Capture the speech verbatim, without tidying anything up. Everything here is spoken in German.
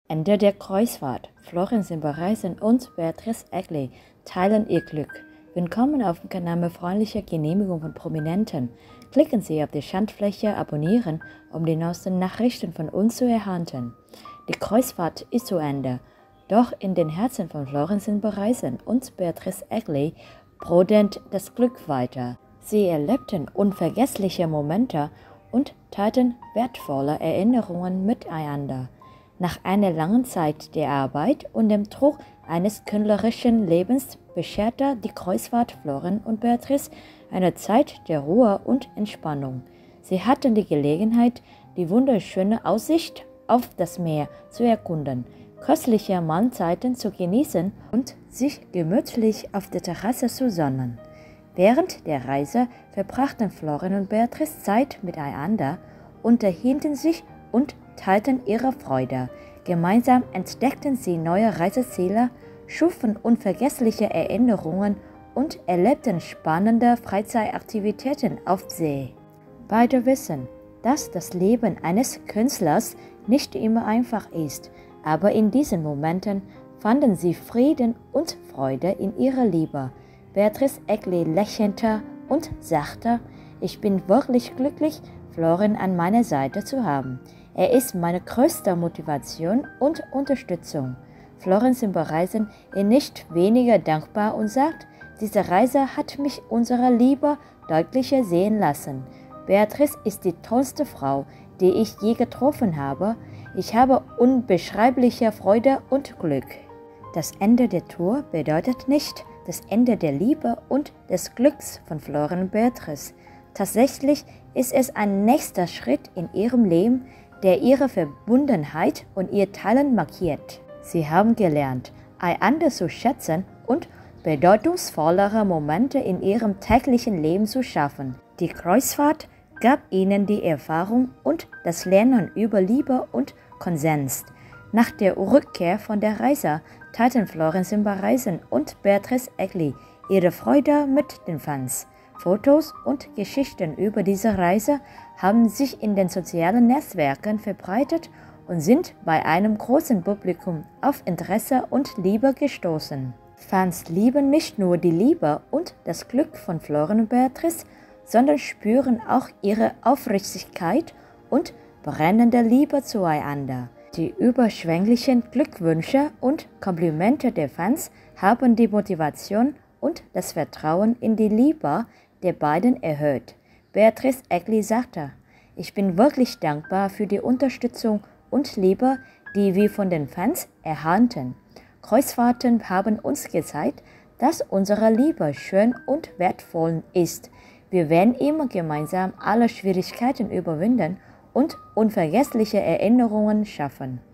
Ende der Kreuzfahrt. Florenz Bereisen und Beatrice Egli teilen ihr Glück. Willkommen auf dem Kanal mit freundlicher Genehmigung von Prominenten. Klicken Sie auf die Schandfläche Abonnieren, um die neuesten Nachrichten von uns zu erhalten. Die Kreuzfahrt ist zu Ende, doch in den Herzen von Florenz Bereisen und Beatrice Egli brodelt das Glück weiter. Sie erlebten unvergessliche Momente und teilten wertvolle Erinnerungen miteinander. Nach einer langen Zeit der Arbeit und dem Druck eines künstlerischen Lebens bescherte die Kreuzfahrt Florenz und Beatrice eine Zeit der Ruhe und Entspannung. Sie hatten die Gelegenheit, die wunderschöne Aussicht auf das Meer zu erkunden, köstliche Mahlzeiten zu genießen und sich gemütlich auf der Terrasse zu sonnen. Während der Reise verbrachten Florenz und Beatrice Zeit miteinander, unterhielten sich und teilten ihre Freude. Gemeinsam entdeckten sie neue Reiseziele, schufen unvergessliche Erinnerungen und erlebten spannende Freizeitaktivitäten auf See. Beide wissen, dass das Leben eines Künstlers nicht immer einfach ist, aber in diesen Momenten fanden sie Frieden und Freude in ihrer Liebe. Beatrice Egli lächelte und sagte: „Ich bin wirklich glücklich, Florenz an meiner Seite zu haben. Er ist meine größte Motivation und Unterstützung." Florenz Bereisen ist nicht weniger dankbar und sagt: „Diese Reise hat mich unsere Liebe deutlicher sehen lassen. Beatrice ist die tollste Frau, die ich je getroffen habe. Ich habe unbeschreibliche Freude und Glück." Das Ende der Tour bedeutet nicht das Ende der Liebe und des Glücks von Florenz und Beatrice. Tatsächlich ist es ein nächster Schritt in ihrem Leben, der ihre Verbundenheit und ihr Teilen markiert. Sie haben gelernt, einander zu schätzen und bedeutungsvollere Momente in ihrem täglichen Leben zu schaffen. Die Kreuzfahrt gab ihnen die Erfahrung und das Lernen über Liebe und Konsens. Nach der Rückkehr von der Reise teilten Florenz Bereisen und Beatrice Egli ihre Freude mit den Fans. Fotos und Geschichten über diese Reise haben sich in den sozialen Netzwerken verbreitet und sind bei einem großen Publikum auf Interesse und Liebe gestoßen. Fans lieben nicht nur die Liebe und das Glück von Florenz und Beatrice, sondern spüren auch ihre Aufrichtigkeit und brennende Liebe zueinander. Die überschwänglichen Glückwünsche und Komplimente der Fans haben die Motivation und das Vertrauen in die Liebe der beiden erhöht. Beatrice Egli sagte: „Ich bin wirklich dankbar für die Unterstützung und Liebe, die wir von den Fans erhalten. Kreuzfahrten haben uns gezeigt, dass unsere Liebe schön und wertvoll ist. Wir werden immer gemeinsam alle Schwierigkeiten überwinden und unvergessliche Erinnerungen schaffen."